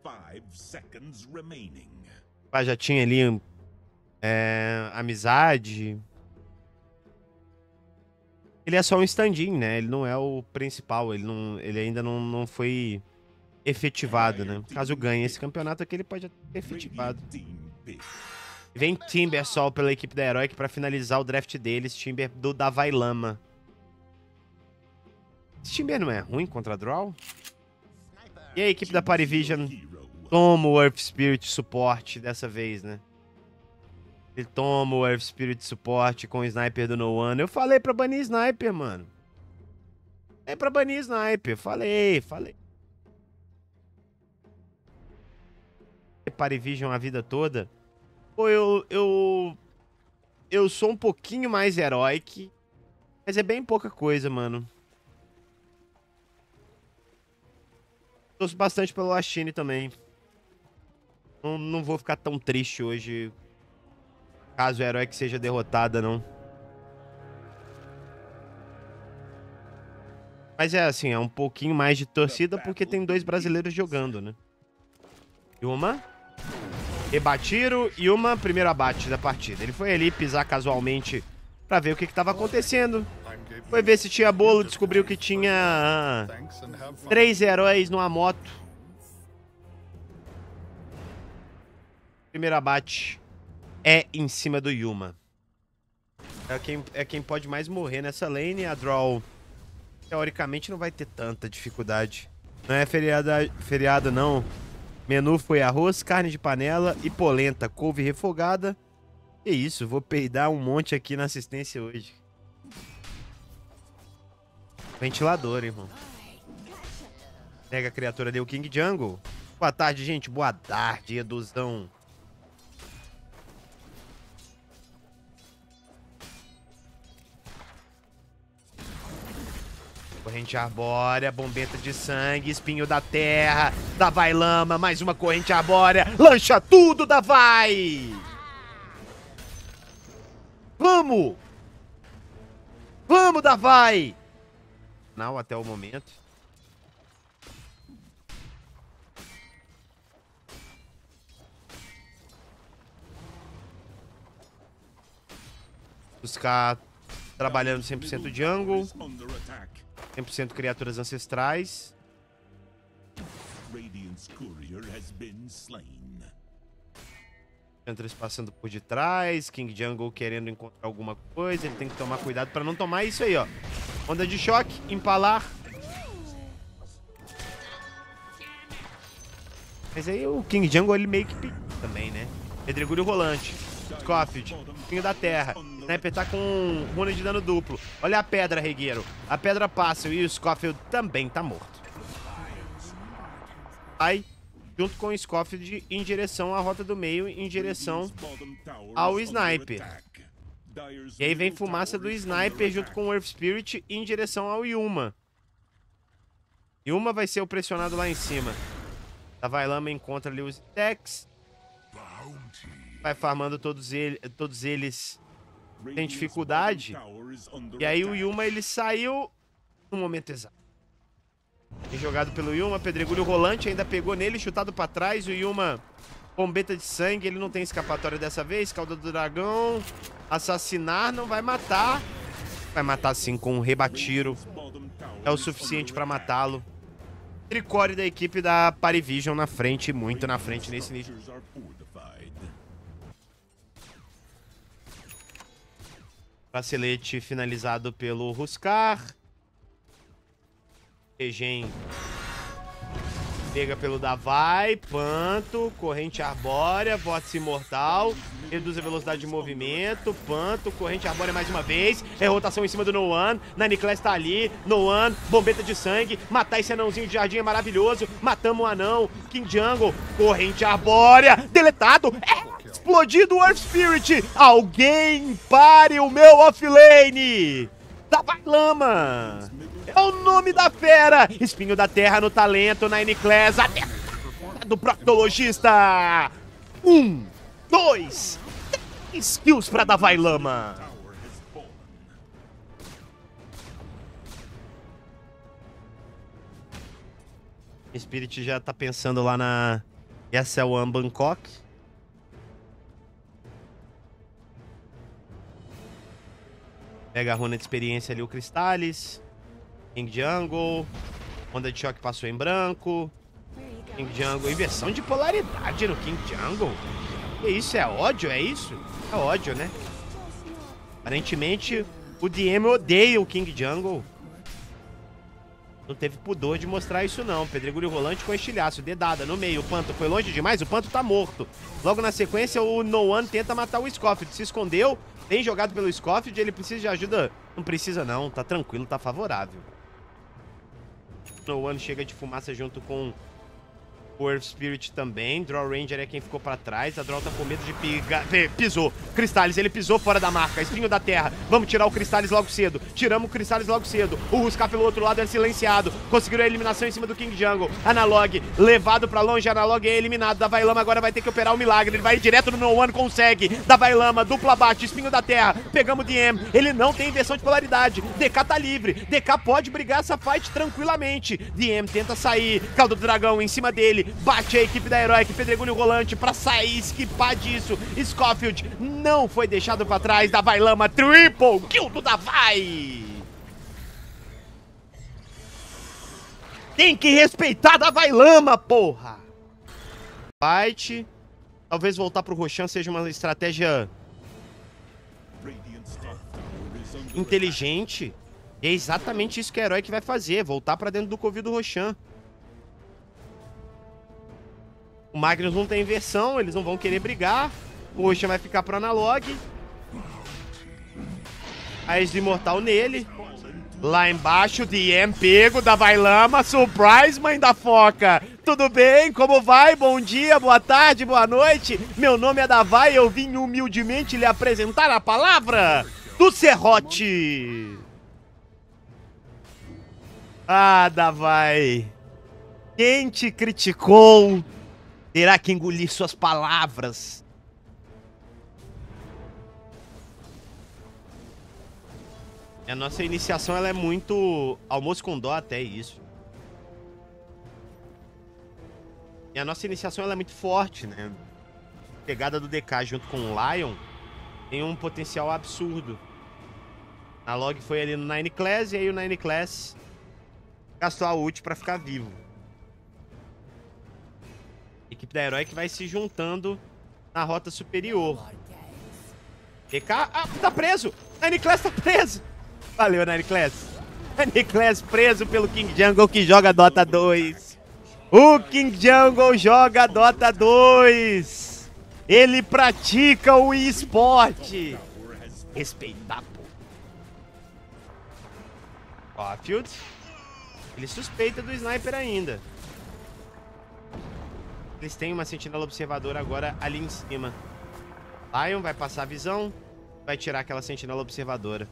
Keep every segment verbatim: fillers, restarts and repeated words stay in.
Ah, já tinha ali é, amizade. Ele é só um stand-in, né? Ele não é o principal. Ele, não, ele ainda não, não foi efetivado, né? Caso ganhe esse campeonato aqui, ele pode até ser efetivado. Vem Timber Sol pela equipe da Heroic pra finalizar o draft deles. Timber do Davai Lama. Esse Timber não é ruim contra Draw? E a equipe da Parivision toma o Earth Spirit suporte dessa vez, né? Ele toma o Earth Spirit suporte com o Sniper do No One. Eu falei pra banir Sniper, mano. É pra banir Sniper. Falei, falei. Parivision a vida toda. Pô, eu, eu... Eu sou um pouquinho mais Heroic. Mas é bem pouca coisa, mano. Torço bastante pelo Lashine também. Não, não vou ficar tão triste hoje caso a Heroic seja derrotada, não. Mas é assim, é um pouquinho mais de torcida porque tem dois brasileiros jogando, né? Yuma. Rebatiro. Yuma, primeiro abate da partida. Ele foi ali pisar casualmente pra ver o que que tava acontecendo. Foi ver se tinha bolo, descobriu que tinha ah, três heróis numa moto. Primeiro abate é em cima do Yuma. É quem, é quem pode mais morrer nessa lane. A Draw, teoricamente, não vai ter tanta dificuldade. Não é feriada, feriado, não. Menu foi arroz, carne de panela e polenta, couve refogada. Que isso, vou peidar um monte aqui na assistência hoje. Ventilador, irmão. Pega a criatura deu King Jungle. Boa tarde, gente. Boa tarde, Eduzão. Corrente arbórea, bombeta de sangue, espinho da terra, Davai Lama, mais uma corrente arbórea, lancha tudo, Davai! Vamos! Vamos, Davai! Não, até o momento. Buscar trabalhando cem por cento jungle. cem por cento criaturas ancestrais. Huntress passando por detrás. King Jungle querendo encontrar alguma coisa. Ele tem que tomar cuidado pra não tomar isso aí, ó. Onda de choque, empalar. Mas aí o King Jungle ele meio que pediu também, né? Pedregulho rolante. Scofield, espinho da terra. Sniper tá com runa de dano duplo. Olha a pedra, regueiro. A pedra passa e o Scofield também tá morto. Vai junto com o Scofield em direção à rota do meio, em direção ao Sniper. E aí vem fumaça do Sniper junto com o Earth Spirit em direção ao Yuma. Yuma vai ser o pressionado lá em cima. Davai Lama encontra ali os stacks. Vai farmando todos, ele, todos eles sem dificuldade. E aí o Yuma ele saiu no momento exato. E jogado pelo Yuma, pedregulho rolante, ainda pegou nele, chutado pra trás. O Yuma, bombeta de sangue, ele não tem escapatória dessa vez. Cauda do dragão, assassinar, não vai matar. Vai matar sim com um rebatiro. É o suficiente pra matá-lo. Tricore da equipe da Parivision na frente, muito na frente nesse nível. Bracelete finalizado pelo Huskar. Regen pega pelo Davai. Panto. Corrente arbórea. Vórtice imortal. Reduz a velocidade de movimento. Panto. Corrente arbórea mais uma vez. É rotação em cima do No One. Naniclass tá ali. No One. Bombeta de sangue. Matar esse anãozinho de jardim é maravilhoso. Matamos o anão. King Jungle. Corrente arbórea. Deletado. É. Explodido o Earth Spirit! Alguém pare o meu offlane! Davai Lama! É o nome da fera! Espinho da terra no talento, Naniclass, do proctologista! Um, dois, três kills pra Davai Lama! Spirit já tá pensando lá na, Essa é o One Bangkok. Pega a runa de experiência ali, o Cristales. King Jungle. Onda de choque passou em branco. King Jungle. Inversão de polaridade no King Jungle. Que isso? É ódio? É isso? É ódio, né? Aparentemente, o D M odeia o King Jungle. Não teve pudor de mostrar isso, não. Pedregulho rolante com estilhaço. Dedada no meio. O Panto foi longe demais. O Panto tá morto. Logo na sequência, o No One tenta matar o Scofield. Se escondeu. Tem jogado pelo Scofield. Ele precisa de ajuda. Não precisa, não. Tá tranquilo. Tá favorável. No One chega de fumaça junto com o Earth Spirit também. Draw Ranger é quem ficou pra trás. A Draw tá com medo de pigar. Pisou. Cristales, ele pisou fora da marca. Espinho da terra. Vamos tirar o Cristales logo cedo. Tiramos o Cristales logo cedo. O Ruskar pelo outro lado é silenciado. Conseguiram a eliminação em cima do King Jungle. Analog, levado pra longe. Analog é eliminado. Davai Lama agora vai ter que operar o milagre. Ele vai direto no No One, consegue. Davai Lama, dupla bate. Espinho da terra. Pegamos o D M. Ele não tem inversão de polaridade. D K tá livre. D K pode brigar essa fight tranquilamente. D M tenta sair. Caldo do dragão em cima dele. Bate a equipe da Heroic, pedregulho rolante pra sair, esquipar disso. Scofield não foi deixado pra trás. Davai Lama, triple kill do Davai. Tem que respeitar Davai Lama, porra. Fight. Talvez voltar pro Roshan seja uma estratégia inteligente. E é exatamente isso que a Heroic vai fazer. Voltar pra dentro do covil do Roshan. O Magnus não tem inversão, eles não vão querer brigar. O Roshan vai ficar pro Analog. A Ace do Imortal nele. Lá embaixo, D M pego, Davai Lama, surprise, mãe da foca. Tudo bem? Como vai? Bom dia, boa tarde, boa noite. Meu nome é Davai e eu vim humildemente lhe apresentar a palavra do Serrote. Ah, Davai. Quem te criticou terá que engolir suas palavras. A nossa iniciação ela é muito almoço com dó até isso. E a nossa iniciação ela é muito forte, né? A pegada do D K junto com o Lion tem um potencial absurdo. A Log foi ali no Nine Class e aí o Nine Class gastou a ult pra ficar vivo. A equipe da Heroic vai se juntando na rota superior. D K... Ah, tá preso! Nine Class tá preso! Valeu, Nine Class. Nine Class preso pelo King Jungle que joga Dota dois. O King Jungle joga Dota dois. Ele pratica o esporte. Respeitar, pô. Scofield. Ele suspeita do Sniper ainda. Eles têm uma sentinela observadora agora ali em cima. Lion vai passar a visão. Vai tirar aquela sentinela observadora.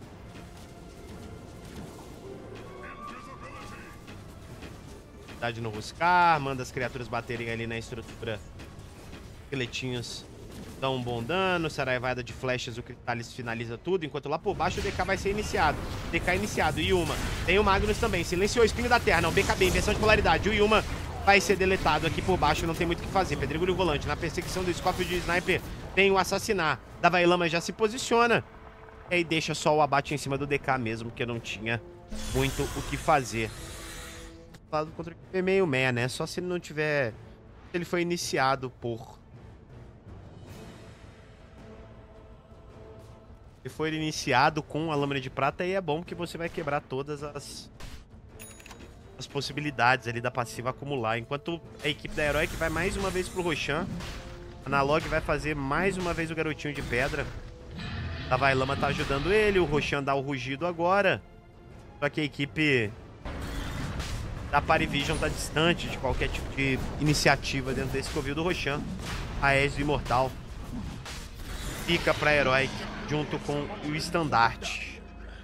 No Ruskar, manda as criaturas baterem ali na estrutura. Esqueletinhos dão um bom dano. Saraivada de flechas, o Cristales finaliza tudo. Enquanto lá por baixo o D K vai ser iniciado. D K iniciado, Yuma. Tem o Magnus também. Silenciou o Espinho da Terra. Não, B K B, inversão de polaridade. O Yuma vai ser deletado aqui por baixo. Não tem muito o que fazer. Pedregulho volante. Na perseguição do Scofield de Sniper tem o assassinar. Davai Lama já se posiciona. E aí deixa só o abate em cima do D K mesmo, porque não tinha muito o que fazer. Contra o meio meia, né? Só se ele não tiver... Se ele foi iniciado por... Se for iniciado com a lâmina de prata, aí é bom que você vai quebrar todas as... As possibilidades ali da passiva acumular. Enquanto a equipe da Heroic vai mais uma vez pro Roshan. A Analog vai fazer mais uma vez o garotinho de pedra. A Davai Lama tá ajudando ele. O Roshan dá o rugido agora. Só que a equipe... da Parivision tá distante de qualquer tipo de iniciativa dentro desse covil do Roshan. A Ace do Imortal fica pra Heroic junto com o estandarte.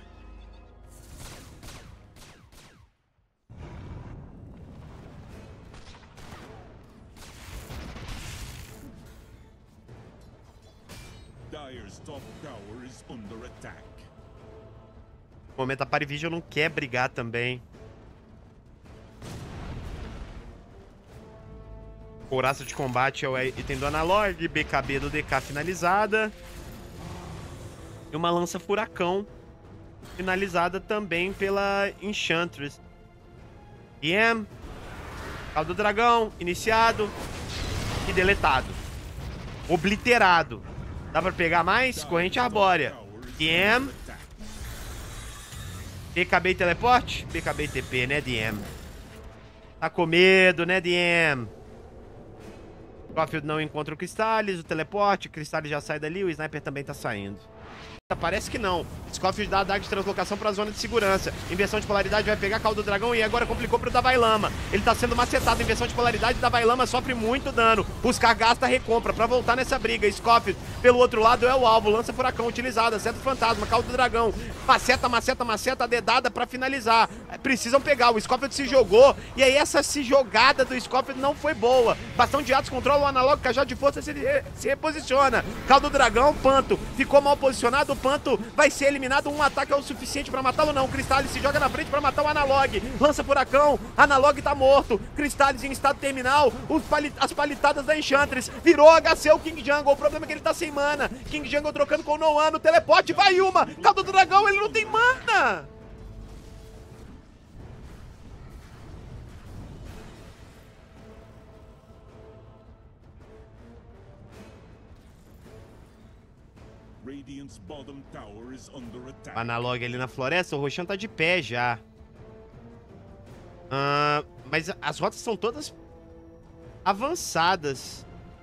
No momento a Parivision não quer brigar também. Couraça de combate é o item do Analog, B K B do D K finalizada. E uma lança furacão, finalizada também pela Enchantress. D M, Caldo do Dragão, iniciado e deletado. Obliterado. Dá pra pegar mais? Corrente Arbórea. D M. B K B e teleporte? B K B e T P, né, D M? Tá com medo, né, D M? Scofield não encontra o Cristales, o teleporte, o Cristales já sai dali, o Sniper também tá saindo. Parece que não. Scofield dá a daga de translocação pra zona de segurança. Inversão de polaridade vai pegar Caldo do Dragão e agora complicou pro Davai Lama. Ele tá sendo macetado. Inversão de polaridade, Davai Lama sofre muito dano. Buscar gasta recompra pra voltar nessa briga. Scofield, pelo outro lado, é o alvo. Lança furacão utilizada. Seta fantasma, Caldo do Dragão. Maceta, maceta, maceta, dedada pra finalizar. Precisam pegar. O Scofield se jogou. E aí essa se jogada do Scofield não foi boa. Bastão de atos controla o analógico. Cajado de força se, se reposiciona. Caldo do Dragão, Panto. Ficou mal posicionado. Panto vai ser eliminado, um ataque é o suficiente pra matá-lo não, Cristales se joga na frente pra matar o Analog, lança furacão, Analog tá morto, Cristales em estado terminal, os pali as palitadas da Enchantress, virou H C o King Jungle, o problema é que ele tá sem mana, King Jungle trocando com o Noan, no teleporte, vai uma, Caldo do Dragão, ele não tem mana! O Analog ali na floresta, o Roshan tá de pé já. Uh, mas as rotas são todas avançadas.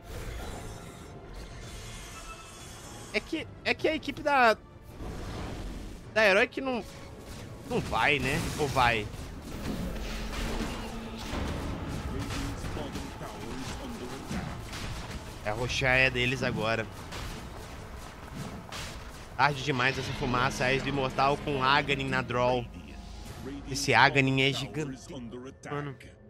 É que, é que a equipe da... Da Herói que não... Não vai, né? Ou vai? É, a Roshan é deles agora. Tarde demais essa fumaça, a do Imortal com Aghanim na draw. Esse Aghanim é gigante, mano.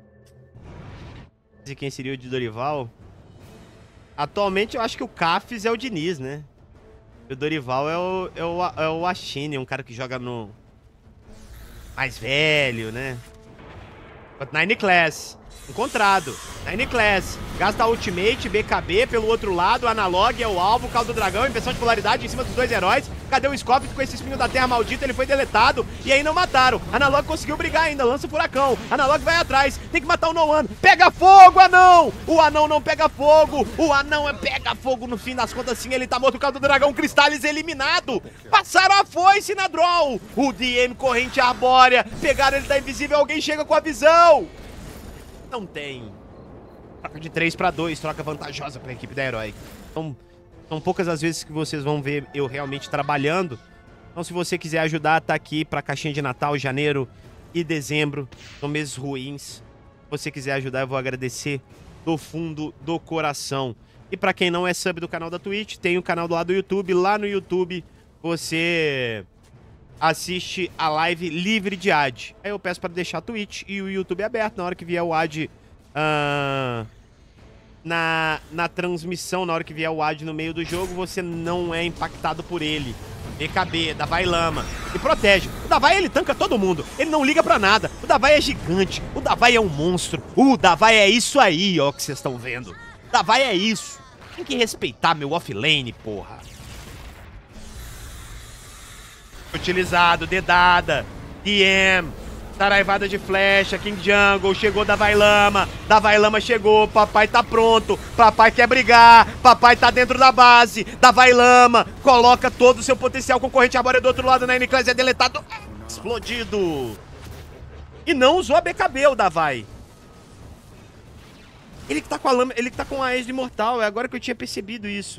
E quem seria o de Dorival? Atualmente eu acho que o Cafis é o Diniz, né? E o Dorival é o, é o, é o Ashine, um cara que joga no... mais velho, né? Nine Class. Encontrado. Nine Class. Gasta a ultimate, B K B pelo outro lado. Analog é o alvo. Caldo do Dragão. Inversão de polaridade em cima dos dois heróis. Cadê o Scofield com esse espinho da terra maldita? Ele foi deletado. E aí não mataram. Analog conseguiu brigar ainda. Lança o furacão. Analog vai atrás. Tem que matar o Noan. Pega fogo, anão! O anão não pega fogo. O anão é pega fogo. No fim das contas, sim, ele tá morto. O Caldo do Dragão. Cristales eliminado. Passaram a foice na draw. O D M corrente arbórea. Pegaram ele, tá invisível. Alguém chega com a visão. Não tem. Troca de três para dois, troca vantajosa para a equipe da Herói. Então, são poucas as vezes que vocês vão ver eu realmente trabalhando. Então, se você quiser ajudar, tá aqui para a caixinha de Natal, janeiro e dezembro. São meses ruins. Se você quiser ajudar, eu vou agradecer do fundo do coração. E para quem não é sub do canal da Twitch, tem o canal do lado do YouTube. Lá no YouTube, você... assiste a live livre de ad. Aí eu peço para deixar a Twitch e o YouTube aberto na hora que vier o ad uh, na, na transmissão, na hora que vier o ad no meio do jogo, você não é impactado por ele. B K B, Davai Lama. E protege. O Davai, ele tanca todo mundo. Ele não liga pra nada. O Davai é gigante. O Davai é um monstro. O Davai é isso aí, ó, que vocês estão vendo. O Davai é isso. Tem que respeitar meu offlane, porra. Utilizado, dedada, D M, taraivada de flecha, King Jungle, chegou Davai Lama, Davai Lama chegou, papai tá pronto, papai quer brigar, papai tá dentro da base, Davai Lama, coloca todo o seu potencial, concorrente arbórea do outro lado, na Nine Class é deletado, explodido. E não usou a B K B, o Davai. Ele que tá com a lama, ele que tá com a Aes do Imortal, é agora que eu tinha percebido isso.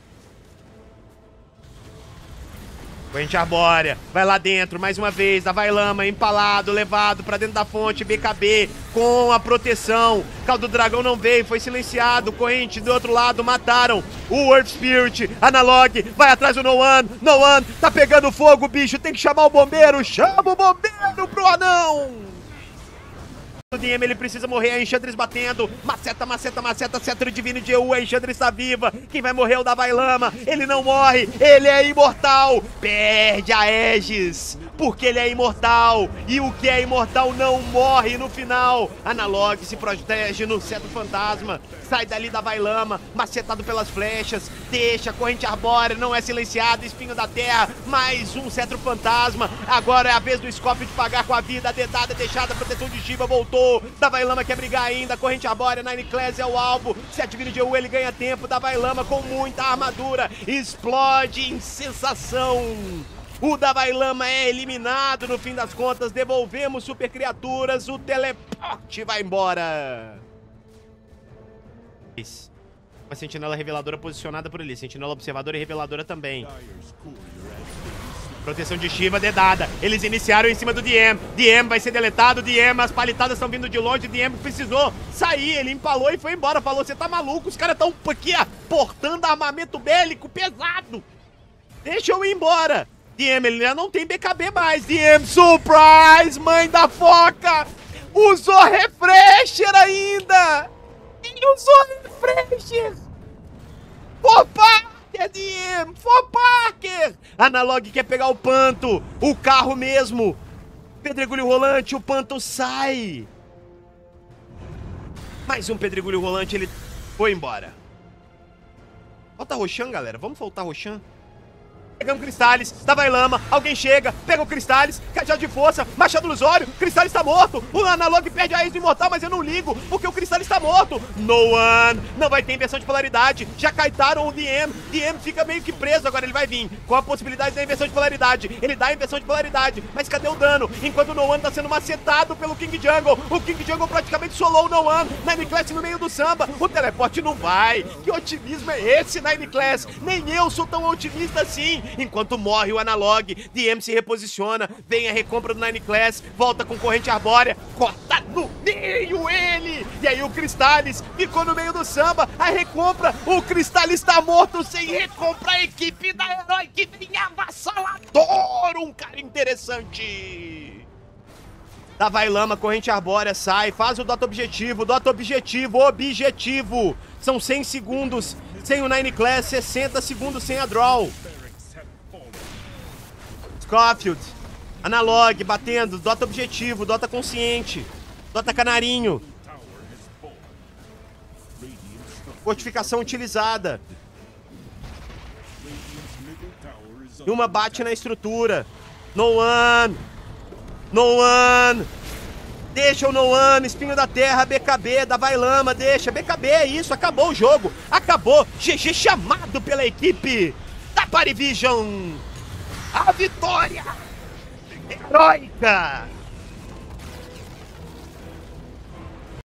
Corrente arbórea, vai lá dentro, mais uma vez, Davai Lama, empalado, levado pra dentro da fonte, B K B, com a proteção, Caldo do Dragão não veio, foi silenciado, corrente do outro lado, mataram o Earth Spirit, Analog, vai atrás do Noan, Noan, tá pegando fogo, bicho, tem que chamar o bombeiro, chama o bombeiro pro anão! O D M, ele precisa morrer, a Enchantress batendo, maceta, maceta, maceta, cetro divino de E U, a Enchantress está viva, quem vai morrer é o Davai Lama, ele não morre, ele é imortal, perde a Aegis, porque ele é imortal. E o que é imortal não morre no final. Analog se protege no cetro fantasma. Sai dali da Vailama, macetado pelas flechas. Deixa a corrente arbórea, não é silenciado. Espinho da terra, mais um cetro fantasma. Agora é a vez do Scoff de pagar com a vida. A dedada deixada, a proteção de Shiva voltou. Da Vailama quer brigar ainda. Corrente arbórea, Nine Class é o alvo. Sete vira de E U, ele ganha tempo. Da Vailama com muita armadura. Explode em sensação. O da Vailama é eliminado no fim das contas. Devolvemos super criaturas. O teleporte vai embora. Uma sentinela reveladora posicionada por ali. Sentinela observadora e reveladora também. Proteção de Shiva dedada. Eles iniciaram em cima do D M. D M vai ser deletado. D M, as palitadas estão vindo de longe. D M precisou sair. Ele empalou e foi embora. Falou, você tá maluco? Os caras estão aqui portando armamento bélico pesado. Deixa eu ir embora. D M, ele já não tem B K B mais. D M, surprise, mãe da foca. Usou refresher ainda. Ele usou refresher. For Parker, D M, for Parker. Analog quer pegar o Panto. O carro mesmo. Pedregulho rolante, o Panto sai. Mais um pedregulho rolante, ele foi embora. Volta Roshan, galera. Vamos voltar Roshan. Pegamos Cristales, da Vailama, alguém chega, pega o Cristales, cajado de força, Machado Ilusório, Cristales tá morto, o Analog perde a ex do Imortal, mas eu não ligo, porque o Cristales tá morto. No one, não vai ter inversão de polaridade, já caetaram o D M, D M fica meio que preso, agora ele vai vir com a possibilidade da inversão de polaridade, ele dá a inversão de polaridade, mas cadê o dano? Enquanto o No One tá sendo macetado pelo King Jungle, o King Jungle praticamente solou o No One, Nine Class no meio do samba, o teleporte não vai, que otimismo é esse, Nine Class? Nem eu sou tão otimista assim. Enquanto morre o Analog, D M se reposiciona, vem a recompra do Nine Class, volta com corrente arbórea, corta no meio ele! E aí o Cristales ficou no meio do samba, a recompra, o Cristales tá morto sem recompra, a equipe da Herói que vem avassalador, um cara interessante! Da Vailama, corrente arbórea, sai, faz o dota objetivo, dota objetivo, objetivo! São cem segundos sem o Nine Class, sessenta segundos sem a draw. Scofield, Analog, batendo, dota objetivo, dota consciente, dota canarinho. Fortificação utilizada. E uma bate na estrutura. No one. No one. Deixa o No one, espinho da terra, B K B, da Vailama, deixa. B K B é isso, acabou o jogo. Acabou. G G chamado pela equipe da Parivision. A vitória heróica